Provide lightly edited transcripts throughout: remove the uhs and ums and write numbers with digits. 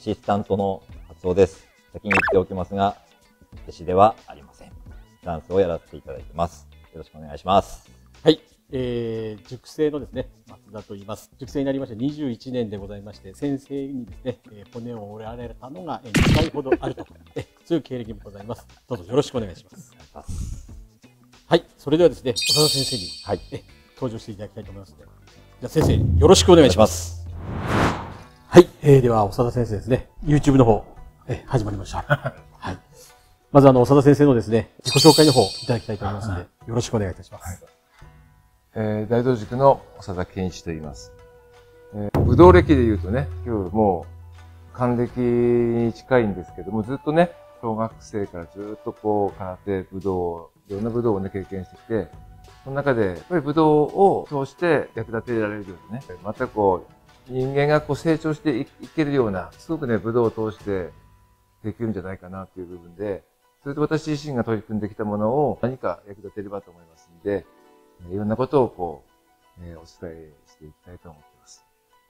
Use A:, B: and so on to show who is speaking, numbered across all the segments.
A: シスタントの初尾です。先に言っておきますが、弟子ではありません。ダンスをやらせていただいてます。よろしくお願いします。
B: はい、塾生のですね、松田と言います。塾生になりまして21年でございまして、先生にですね、骨を折られたのが2回ほどあると、そういう経歴もございます。どうぞよろしくお願いします。はい、それではですね、長田先生に、登場していただきたいと思いますので、じゃあ先生よろしくお願いします。はい、では長田先生ですね、YouTube の方、始まりました。はい。まず長田先生のですね、自己紹介の方いただきたいと思いますので、よろしくお願いいたします。
C: 大道塾の長田健一と言います。武道歴で言うとね、今日もう還暦に近いんですけども、ずっとね、小学生からずっとこう、空手、武道、いろんな武道をね、経験してきて、その中で、やっぱり武道を通して役立てられるようにね、またこう、人間がこう成長していけるような、すごくね、武道を通してできるんじゃないかなという部分で、それと私自身が取り組んできたものを何か役立てればと思いますので、いろんなことをこう、お伝えしていきたいと思っています。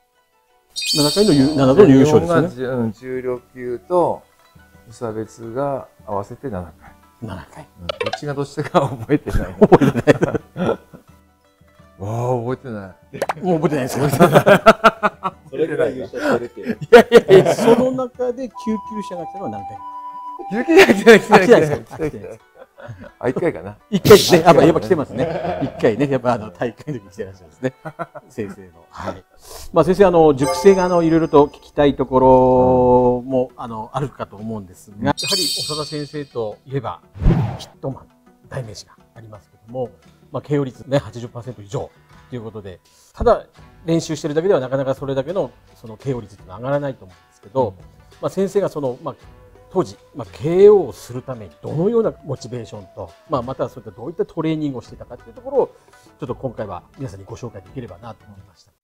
B: 7度の優勝ですね。
C: 重量級と無差別が合わせて7回。
B: 7回。
C: どっちがどっちか覚えてない。
B: 覚えてない。
C: わあ、覚えてない。
B: もう覚えてないですよ。
A: それぐらい優勝してるっていう。
B: いや、その中で救急車が来たのは何回？
C: 救急車来てない。1回かな。
B: 1回ですね。やっぱ来てますね。1回ね。やっぱ大会の時来てらっしゃるんですね。先生の。はい。まあ先生、塾生がいろいろと聞きたいところもあるかと思うんですが、やはり長田先生といえば、ヒットマン、代名詞がありますけども、まあ KO 率ね、80% 以上ということで、ただ練習してるだけではなかなかそれだけのその KO 率っていうのは上がらないと思うんですけど、まあ先生が当時、KO をするためにどのようなモチベーションと、またそういったどういったトレーニングをしていたかというところを、ちょっと今回は皆さんにご紹介できればなと思いました。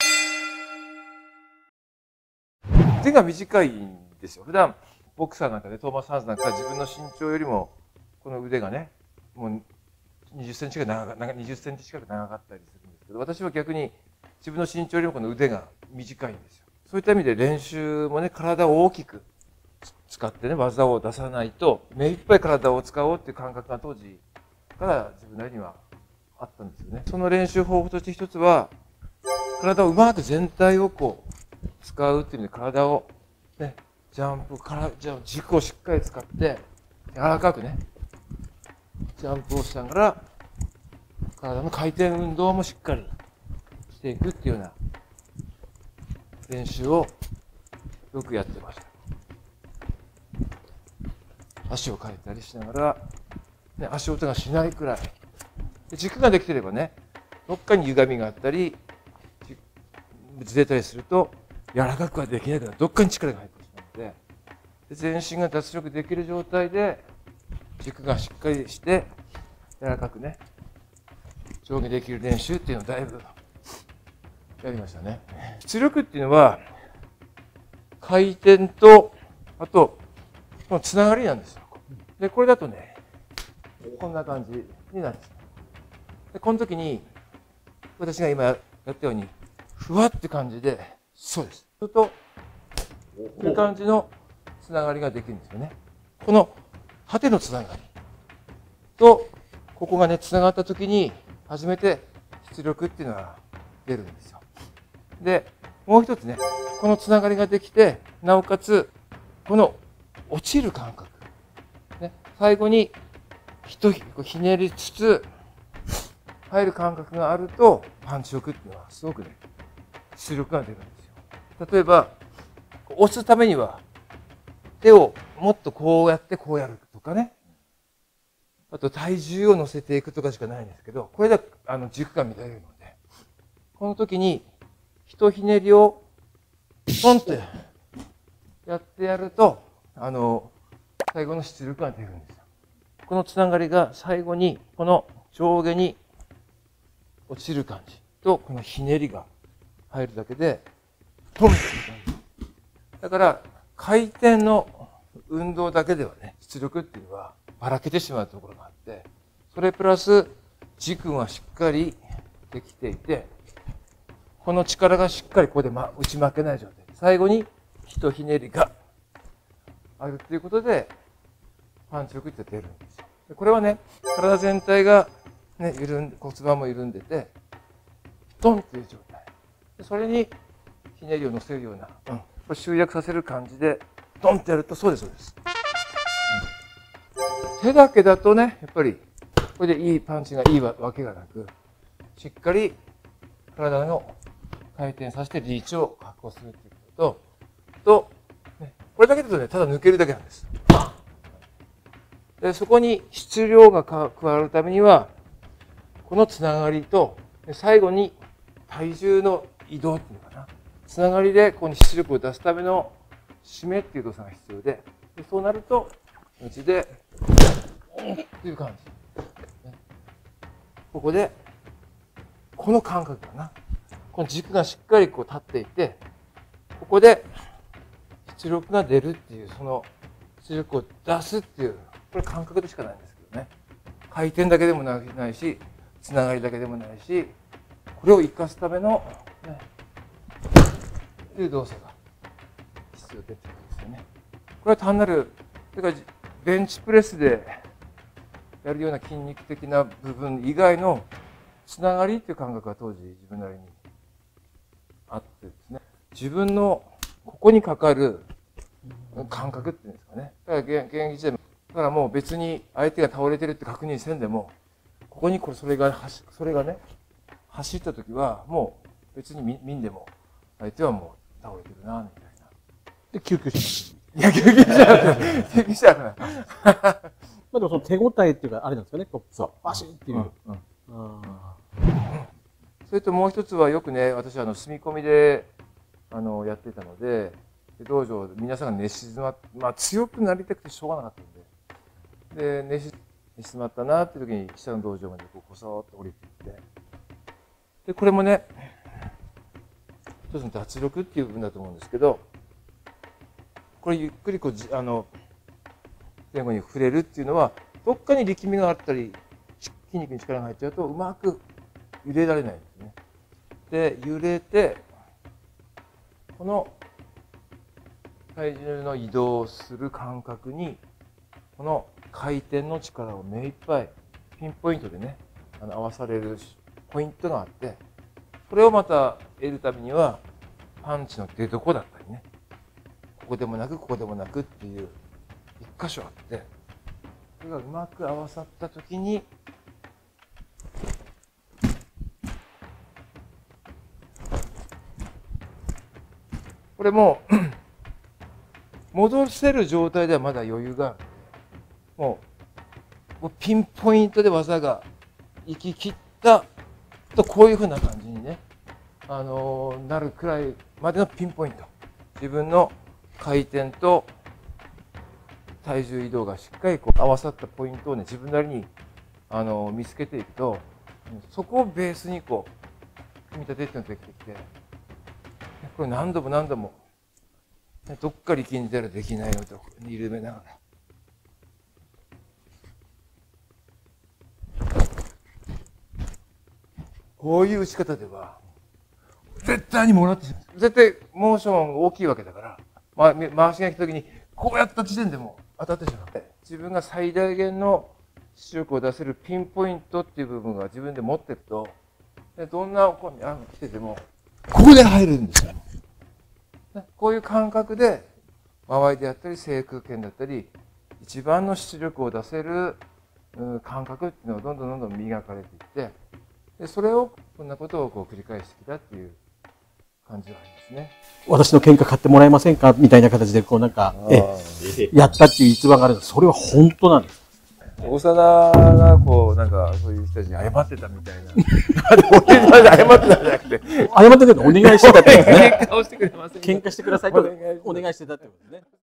C: 手が短いんですよ。普段、ボクサーなんかで、トーマス・ハンズなんか自分の身長よりも、この腕がね、もう20センチ20センチ近く長かったりするんですけど、私は逆に自分の身長よりもこの腕が短いんですよ。そういった意味で練習もね、体を大きく使ってね、技を出さないと、目いっぱい体を使おうっていう感覚が当時から自分なりにはあったんですよね。その練習方法として一つは、体をうまく全体をこう、使うっていう意味で体をね、軸をしっかり使って、柔らかくね、ジャンプをしながら、体の回転運動もしっかりしていくっていうような練習をよくやってました。足を変えたりしながら、ね、足音がしないくらい。軸ができてればね、どっかに歪みがあったり、ずれたりすると、柔らかくはできないから、どっかに力が入ってしまうので、全身が脱力できる状態で、軸がしっかりして、柔らかくね、上下できる練習っていうのをだいぶやりましたね。出力っていうのは、回転と、あと、このつながりなんですよ。で、これだとね、こんな感じになるんです。で、この時に、私が今やったように、ふわって感じで、そうです。すると、こういう感じのつながりができるんですよね。この縦のつながりと、ここがね、つながった時に、初めて出力っていうのが出るんですよ。で、もう一つね、このつながりができて、なおかつ、この落ちる感覚。ね、最後に、ひねりつつ、入る感覚があると、パンチ力っていうのはすごくね、出力が出るんですよ。例えば、押すためには、手をもっとこうやってこうやるとかね。あと体重を乗せていくとかしかないんですけど、これで軸が乱れるので、この時に、ひねりを、ポンってやってやると、最後の出力が出るんですよ。このつながりが最後に、この上下に落ちる感じと、このひねりが入るだけで、ポンって感じ。だから、回転の運動だけではね、出力っていうのはばらけてしまうところがあって、それプラス軸がしっかりできていて、この力がしっかりここで打ち負けない状態。最後にひとひねりがあるっていうことで、パンチ力って出るんですよ。でこれはね、体全体が、ね、骨盤も緩んでて、ドンっていう状態。でそれにひねりを乗せるような、これ集約させる感じで、ドンってやると、そうです、そうです。手だけだとね、やっぱり、これでいいパンチがいいわけがなく、しっかり体の回転させてリーチを確保するっていうことと、ね、これだけだとね、ただ抜けるだけなんです。でそこに質量が加わるためには、このつながりと、最後に体重の移動っていうのかな。つながりでここに出力を出すための締めっていう動作が必要で、そうなると、うちで、っていう感じ。ここで、この感覚かな。この軸がしっかりこう立っていて、ここで出力が出るっていう、その出力を出すっていう、これ感覚でしかないんですけどね。回転だけでもないし、つながりだけでもないし、これを生かすための、ね、っていう動作が必要で出てくるんですよね。これは単なる、それからベンチプレスでやるような筋肉的な部分以外のつながりっていう感覚が当時自分なりにあってですね、自分のここにかかる感覚っていうんですかね。だから現役時代、だからもう別に相手が倒れてるって確認せんでも、ここにそれがね、走った時はもう別に見んでも相手はもう倒れてるな、みたいな。
B: で、救急車。
C: いや、救急車じゃなくて、救急車じゃなくて。
B: まあでもその手応えっていうか、あれなんですかね、こう、バシッっていう。
C: それともう一つはよくね、私は住み込みでやっていたので、道場で皆さんが寝静まって、まあ強くなりたくてしょうがなかったんで、寝静まったなっていう時に下の道場までこそっと降りていって、で、これもね、一つの脱力っていう部分だと思うんですけど、これゆっくりこう前後に触れるっていうのは、どっかに力みがあったり、筋肉に力が入っちゃうとうまく揺れられないんですね。で、揺れて、この体重の移動する感覚に、この回転の力を目いっぱいピンポイントでね、合わされるポイントがあって、これをまた得るためには、パンチの出どこだったりね、ここでもなく、ここでもなくっていう、一箇所あって、それがうまく合わさったときに、これも戻せる状態ではまだ余裕がある。もうピンポイントで技が行き切ったと、こういうふうな感じにね、なるくらいまでのピンポイント。自分の回転と体重移動がしっかりこう合わさったポイントをね、自分なりに見つけていくと、そこをベースにこう組み立てっていうのができてきて、これ何度も何度も、どっか力んでたらできないのと緩めながら。こういう打ち方では、絶対にもらってしまう。絶対モーション大きいわけだから、回しが来た時に、こうやった時点でも当たってしまう。自分が最大限の出力を出せるピンポイントっていう部分が自分で持ってると、どんな子に来てても、ここで入るんですよ。こういう感覚で、周りであったり、制空権だったり、一番の出力を出せる感覚っていうのがどんどんどんどん磨かれていって、でそれを、こんなことをこう繰り返してきたっていう感じはありますね。
B: 私の喧嘩買ってもらえませんかみたいな形で、こうなんか、やったっていう逸話があるんです。それは本当なんです。
C: 大貞がこう、なんか、そういう人たちに謝ってたみたいな。俺が謝ってたんじゃなくて。
B: 謝ってたのお願いしてたってことですね。
C: 喧嘩をしてくれませんか。
B: 喧嘩してくださいとお願いしてたってことですね。